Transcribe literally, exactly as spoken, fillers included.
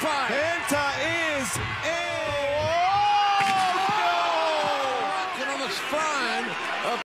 five. Penta is in. Oh, no! Rocket almost flying.